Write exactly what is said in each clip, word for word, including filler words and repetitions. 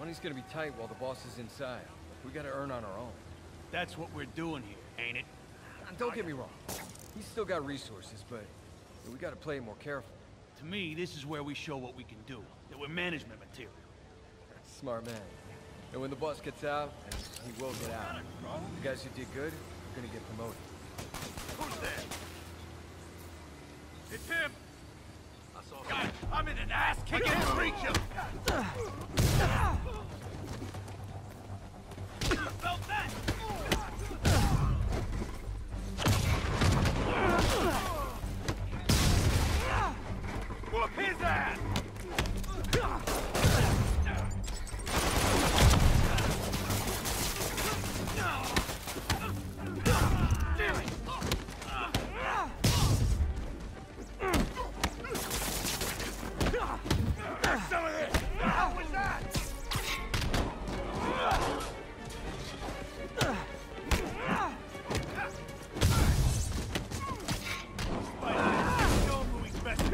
Money's gonna be tight while the boss is inside. We gotta earn on our own. That's what we're doing here, ain't it? And don't get me wrong. He's still got resources, but we gotta play it more careful. To me, this is where we show what we can do. That we're management material. Smart man. And when the boss gets out, and he will get out, the guys who did good are gonna get promoted. Who's there? It's him! I saw him. I'm in an ass-kicking creature! Felt that! Whoop his ass! Some of this! What was that? Show him who he's best.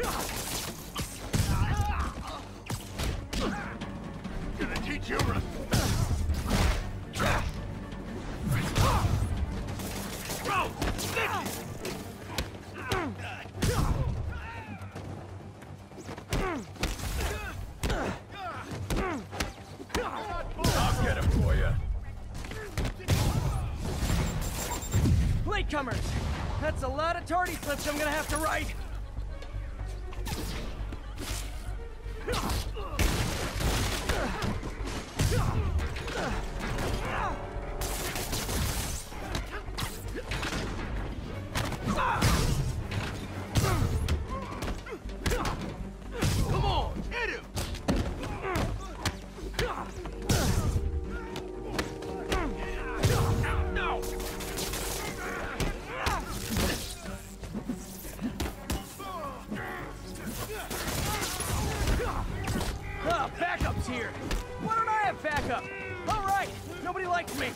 Gonna teach you a... Bro! Stick! I'll get him for you. Latecomers! That's a lot of tardy slips I'm gonna have to write! Come on, hit him! No! Ah, backup's here! Why don't I have backup? Alright! Nobody likes me!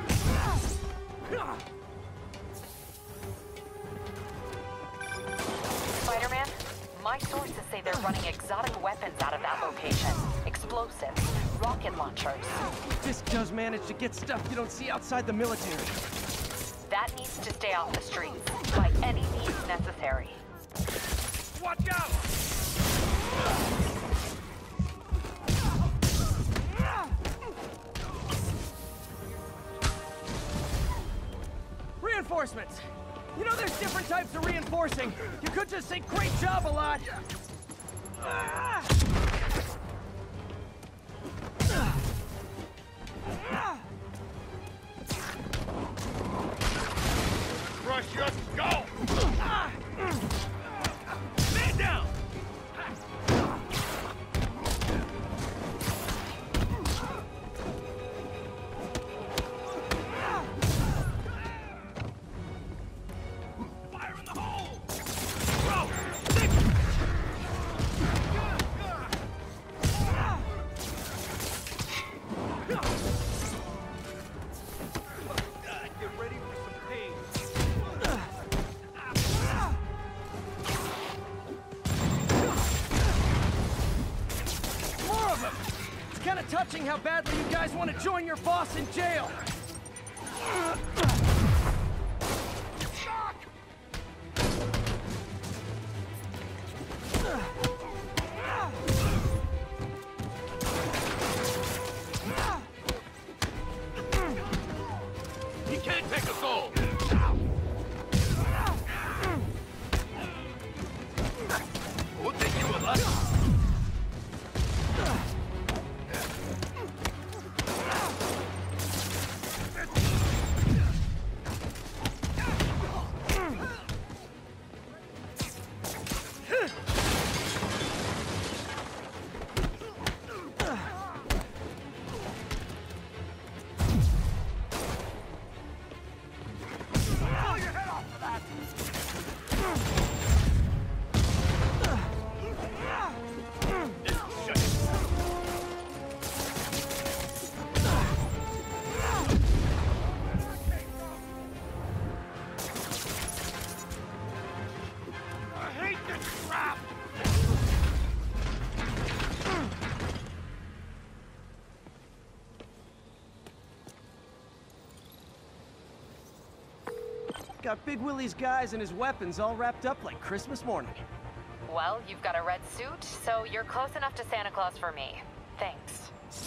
Spider-Man, my sources say they're running exotic weapons out of that location. Explosives, rocket launchers. This does manage to get stuff you don't see outside the military. That needs to stay off the streets, by any means necessary. Watch out! Reinforcements! You know there's different types of reinforcing. You could just say great job a lot. Ah! Crush your skull! Man down! Fire in the hole! Bro! Stick! Get ready for some pain. More of them! It's kind of touching how badly you guys want to join your boss in jail. He can't take us all! We'll take you a lesson! Got Big Willie's guys and his weapons all wrapped up like Christmas morning. Well, you've got a red suit, so you're close enough to Santa Claus for me. Thanks.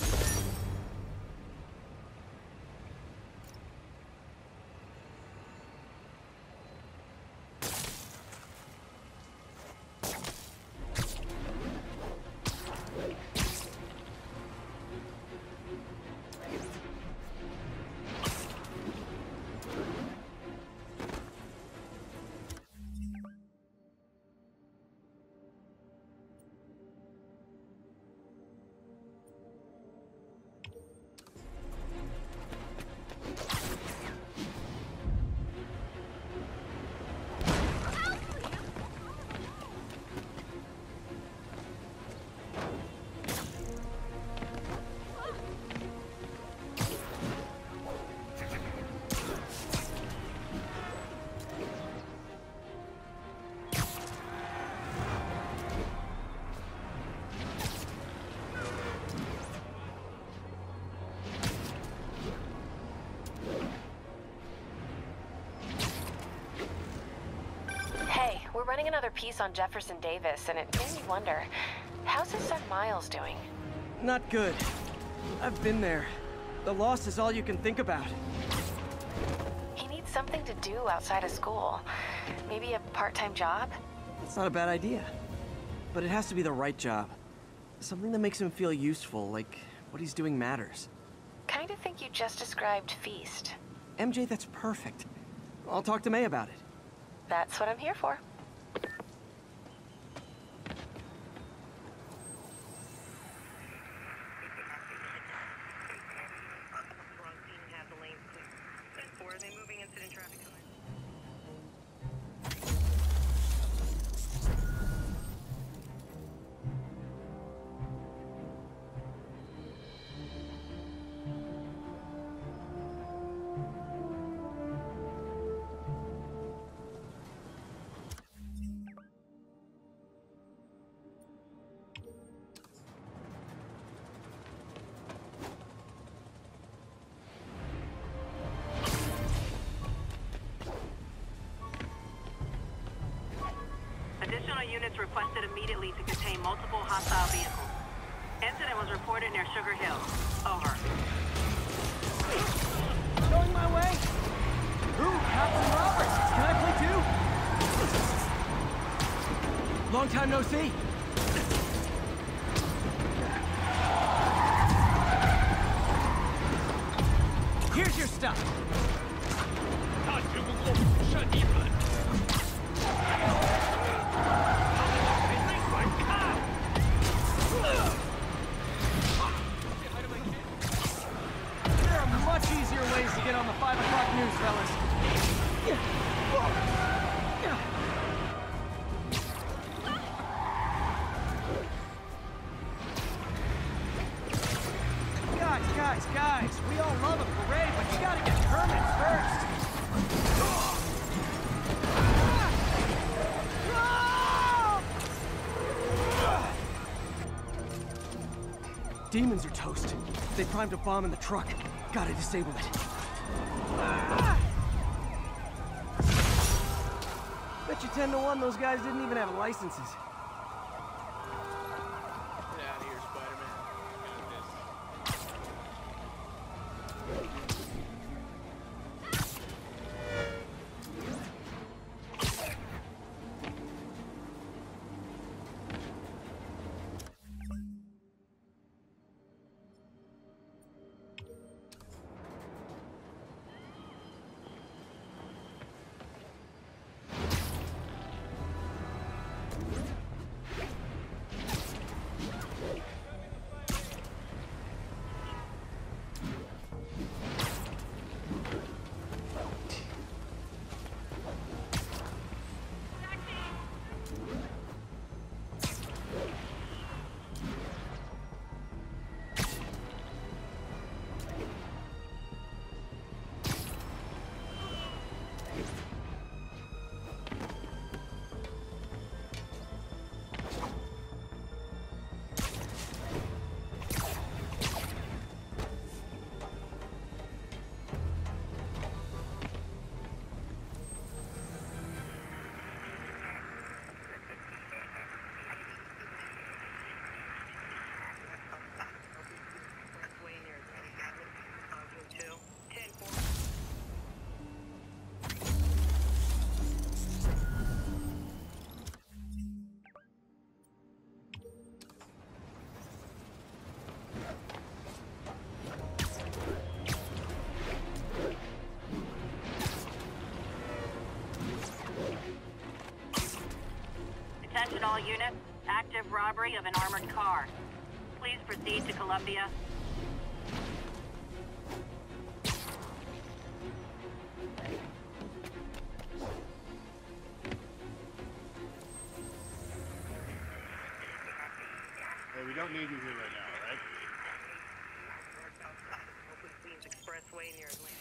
We're running another piece on Jefferson Davis, and it made me wonder, how's his son Miles doing? Not good. I've been there. The loss is all you can think about. He needs something to do outside of school. Maybe a part-time job? It's not a bad idea. But it has to be the right job. Something that makes him feel useful, like what he's doing matters. Kind of think you just described Feast. M J, that's perfect. I'll talk to May about it. That's what I'm here for. Additional units requested immediately to contain multiple hostile vehicles. Incident was reported near Sugar Hill. Over. Going my way? Ooh, Captain Roberts! Can I play too? Long time no see. Here's your stuff. There are much easier ways to get on the five o'clock news, fellas. Guys, guys, guys, we all love a parade, but you gotta get permits first. Demons are toast. They primed a bomb in the truck. Gotta disable it. Bet you ten to one those guys didn't even have licenses. Get out of here, Spider-Man. All units, active robbery of an armored car. Please proceed to Columbia. Hey, we don't need you here right now, all right? Queens Expressway near Atlantic.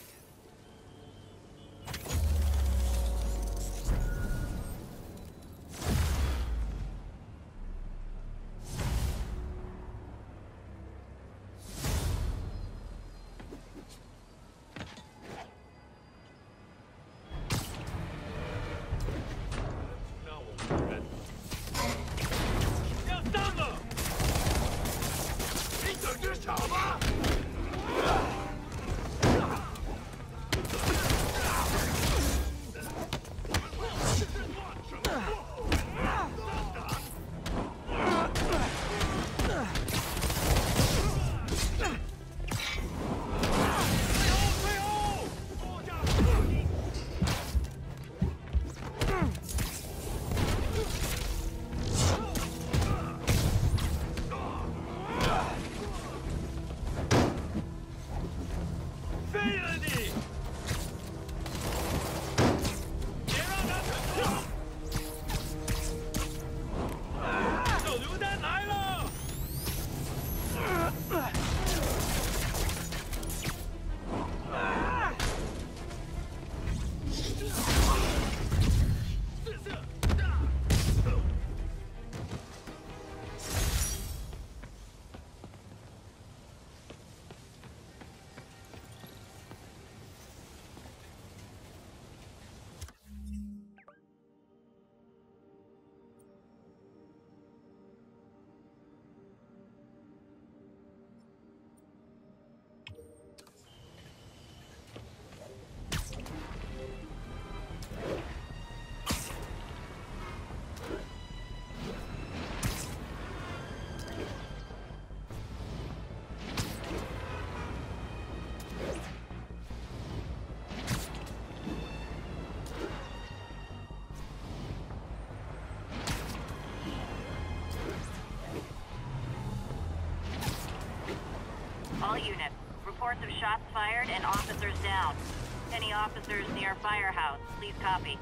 All units, reports of shots fired and officers down. Any officers near Firehouse, please copy.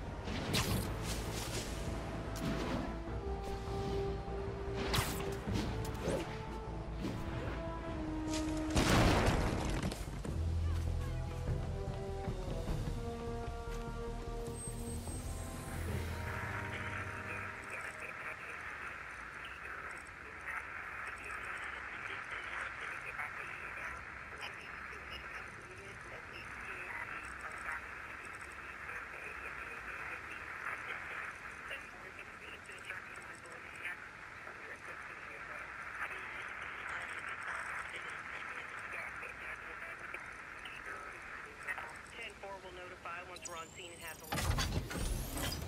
ten four will notify once we're on scene and have the list.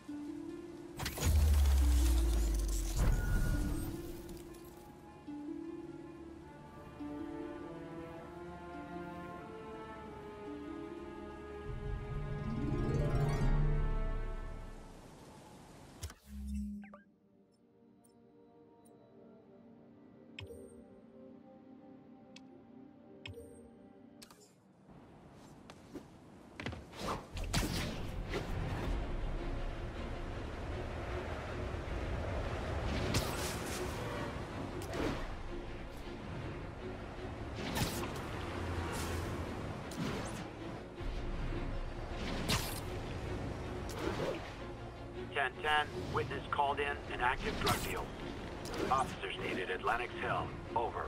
ten ten, witness called in an active drug deal. Officers needed at Lenox Hill. Over.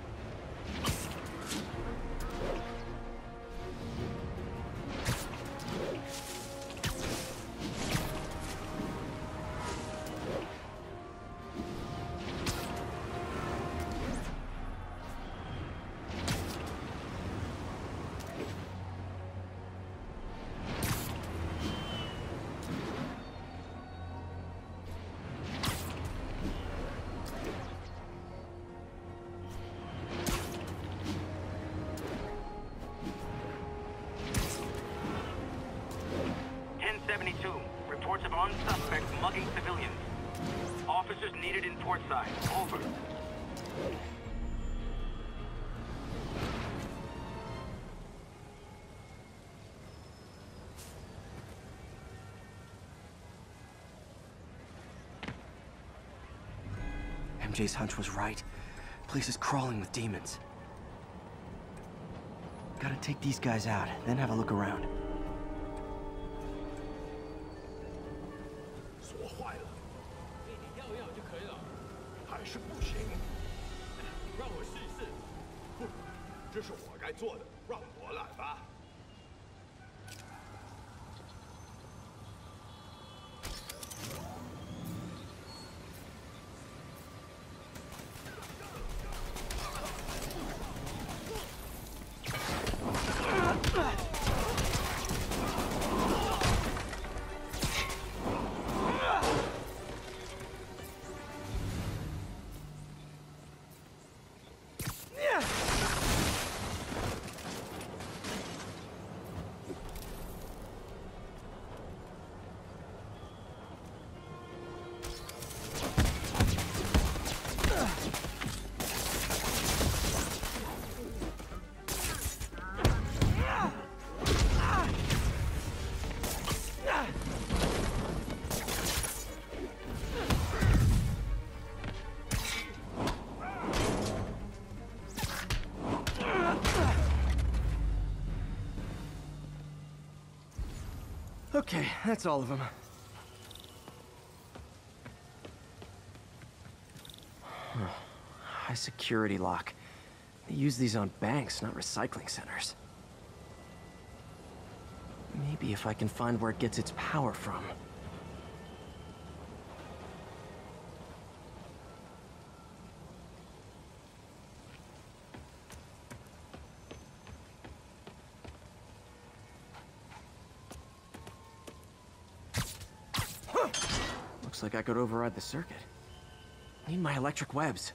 seventy-two. Reports of armed suspects mugging civilians. Officers needed in Portside. Over. M J's hunch was right. Place is crawling with demons. Gotta take these guys out, then have a look around. 锁坏了，给你药药就可以了，还是不行。让我试一试。不，这是我该做的，让我来吧。 Okay, that's all of them. High security lock. They use these on banks, not recycling centers. Maybe if I can find where it gets its power from. Looks like I could override the circuit. Need my electric webs.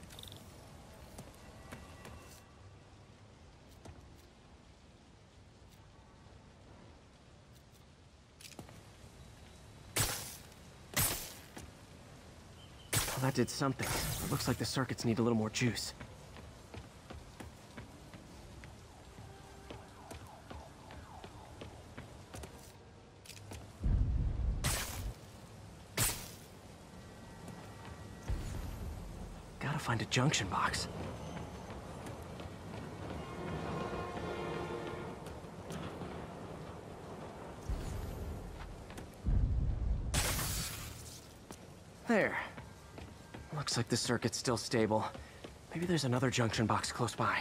Well, that did something. It looks like the circuits need a little more juice. Gotta find a junction box. There. Looks like the circuit's still stable. Maybe there's another junction box close by.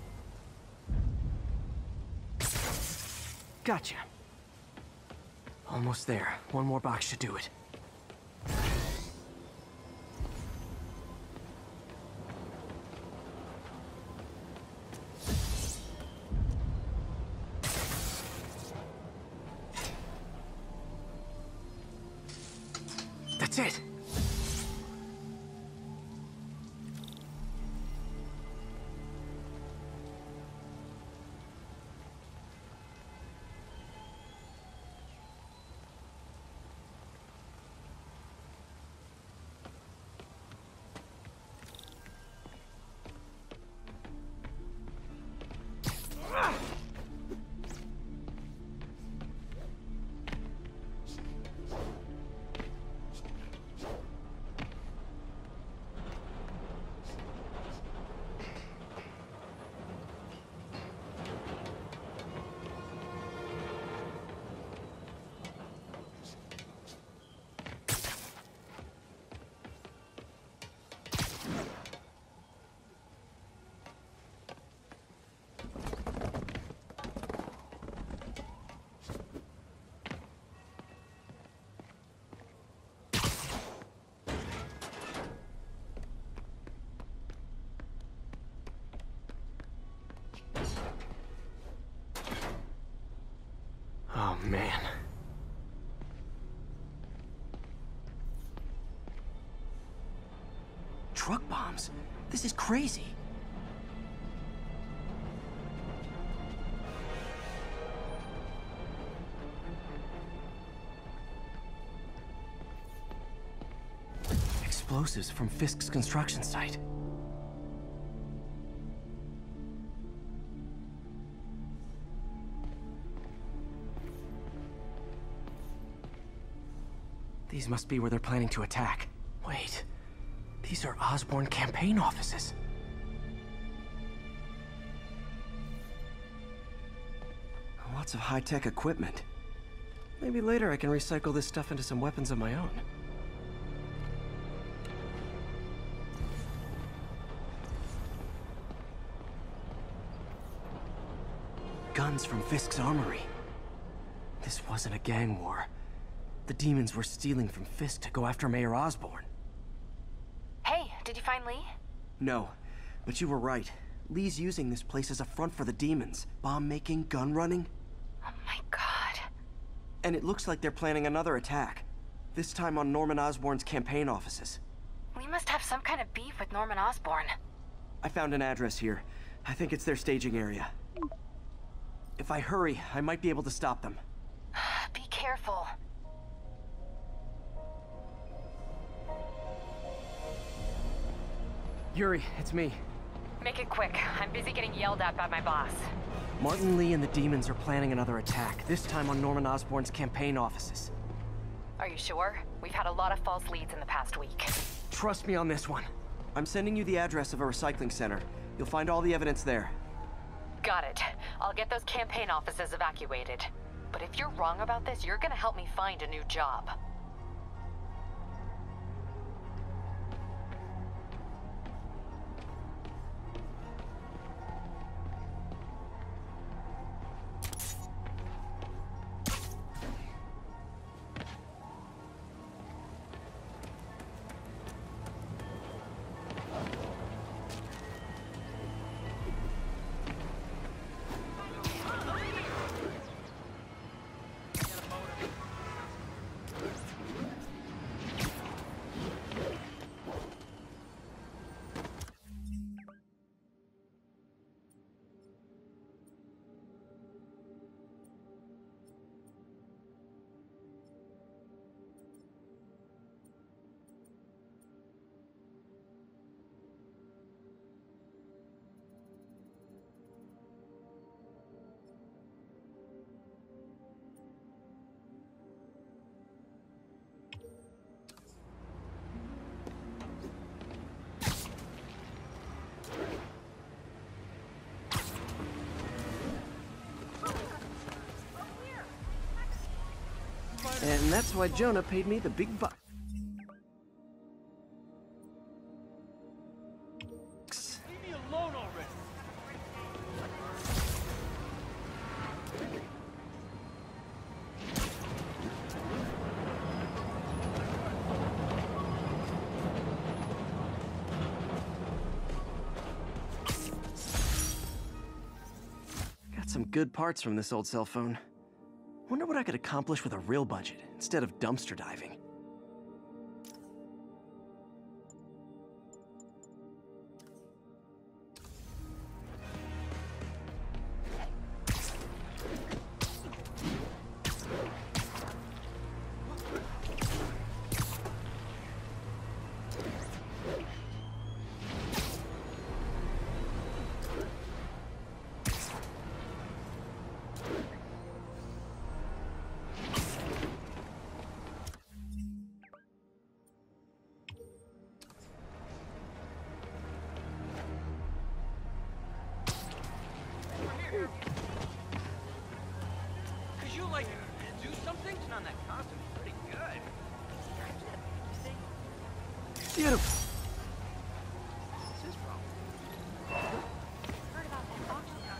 Gotcha. Almost there. One more box should do it. That's it! Oh, man. Truck bombs? This is crazy. Explosives from Fisk's construction site. These must be where they're planning to attack. Wait, these are Osborn campaign offices. Lots of high-tech equipment. Maybe later I can recycle this stuff into some weapons of my own. Guns from Fisk's armory. This wasn't a gang war. The demons were stealing from Fisk to go after Mayor Osborn. Hey, did you find Lee? No, but you were right. Lee's using this place as a front for the demons. Bomb-making, gun-running. Oh my god. And it looks like they're planning another attack. This time on Norman Osborn's campaign offices. Lee must have some kind of beef with Norman Osborn. I found an address here. I think it's their staging area. If I hurry, I might be able to stop them. Be careful. Yuri, it's me. Make it quick. I'm busy getting yelled at by my boss. Martin Lee and the demons are planning another attack, this time on Norman Osborn's campaign offices. Are you sure? We've had a lot of false leads in the past week. Trust me on this one. I'm sending you the address of a recycling center. You'll find all the evidence there. Got it. I'll get those campaign offices evacuated. But if you're wrong about this, you're gonna help me find a new job. And that's why Jonah paid me the big bucks. Leave me alone already. some good parts from this old cell phone. Wonder what I could accomplish with a real budget, instead of dumpster diving. Could you, like, do something? On that costume's pretty good. Beautiful. What's his problem? Heard about that auction house.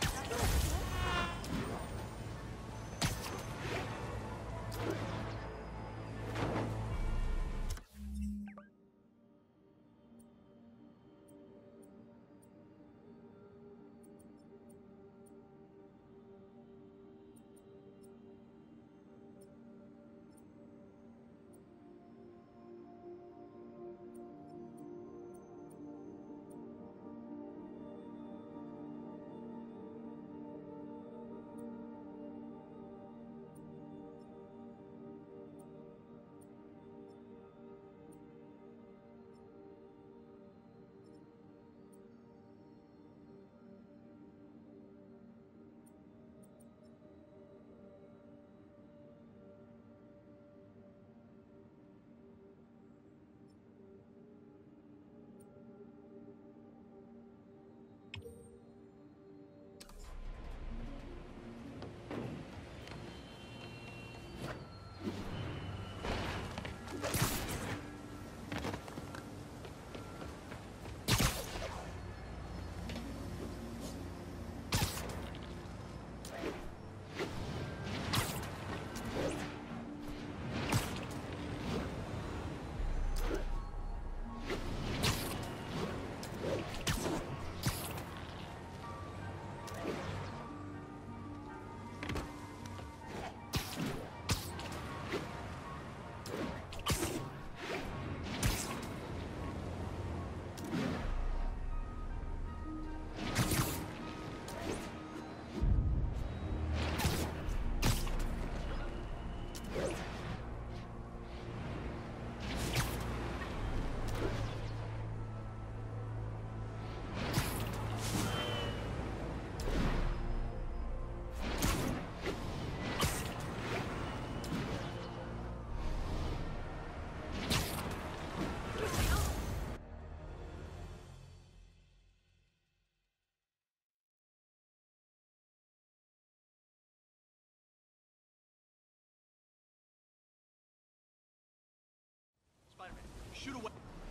Shoot away.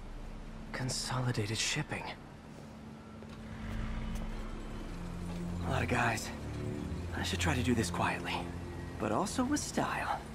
Consolidated shipping. A lot of guys. I should try to do this quietly, but also with style.